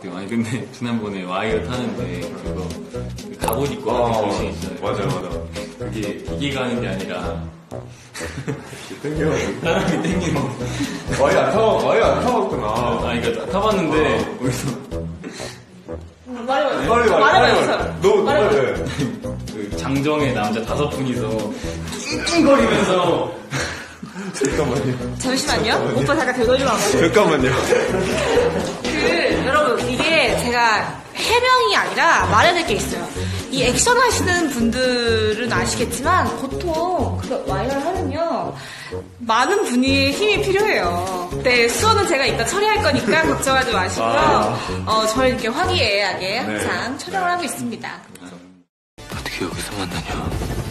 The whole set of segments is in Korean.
같아요. 아니 근데 지난번에 와이어 타는데 그거 갑옷 입고 하는 정신 있잖아요. 맞아. 이게 가는 게 아니라 땡겨. 사람이 땡기는 거. 와이어 안 타봤구나. 아 그러니까 타봤는데 거기서 말해봐요. 너 말해. 그 장정의 남자 5분이서 낑낑거리면서 잠깐만요. 잠시만요. 오빠 잠깐 되돌리면 안 돼요? 잠깐만요. 여러분 이게 제가 해명이 아니라 말해야 될 게 있어요. 이 액션 하시는 분들은 아시겠지만 보통 그 와이어를 하면요 많은 분의 힘이 필요해요. 네, 수원은 제가 이따 처리할 거니까 걱정하지 마시고요. 저희 이렇게 화기애애하게 항상 촬영을 하고 있습니다. 어떻게 여기서 만나냐?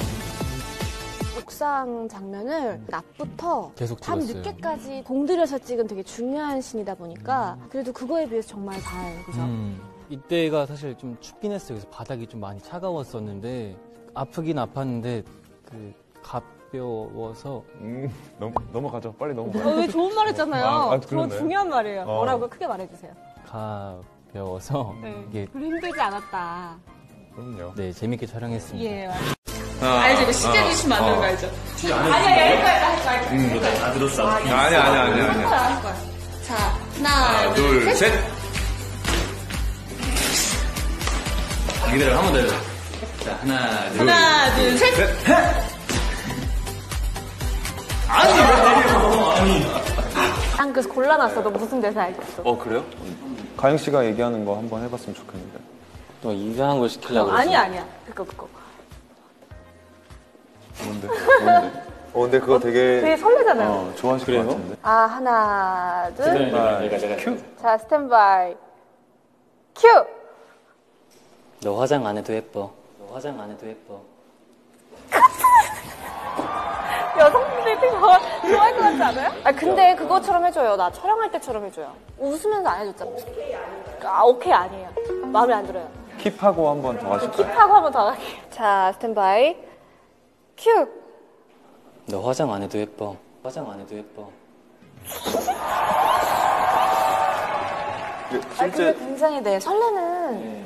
옥상 장면을 낮부터 계속 밤 찍었어요. 늦게까지 공들여서 찍은 되게 중요한 씬이다 보니까 그래도 그거에 비해서 정말 잘, 그죠? 이때가 사실 좀 춥긴 했어요. 그래서 바닥이 좀 많이 차가웠었는데 아프긴 아팠는데 그 가벼워서 넘어가죠. 빨리 넘어가요. 왜 좋은 말 했잖아요. 저 그러네. 중요한 말이에요. 뭐라고 크게 말해주세요. 가벼워서 이게 별로 힘들지 않았다. 그럼요. 네 재밌게 촬영했습니다. 예, 알죠? 이거 시제 주시면 안 되는 거 알죠? 아니야, 할 거야. 다 들었어. 아니야. 자, 하나, 둘, 셋. 기다려, 한 번 더 해줘. 자, 하나, 둘. 하나, 둘, 셋. 난 그래서 골라놨어. 너 무슨 대사 알겠어? 그래요? 가영 씨가 얘기하는 거 한번 해봤으면 좋겠는데. 또 이상한 걸 시키려고 그랬어요. 아니야. 그거. 뭔데? 근데 그거 되게 설레잖아요. 좋아하실 것 같은데. 하나, 둘. 제가 큐. 자, 스탠바이. 큐! 너 화장 안 해도 예뻐. 너 화장 안 해도 예뻐. 여성분들이 되게 좋아할 것 같지 않아요? 근데 그것처럼 해줘요. 나 촬영할 때처럼 해줘요. 웃으면서 안 해줬잖아. 오케이 아니에요. 마음에 안 들어요. 킵하고 한번 더 하실까요? 킵하고 한번 더 할게요. 자, 스탠바이. 큐! 너 화장 안 해도 예뻐. 화장 안 해도 예뻐. 근데 굉장히 설레는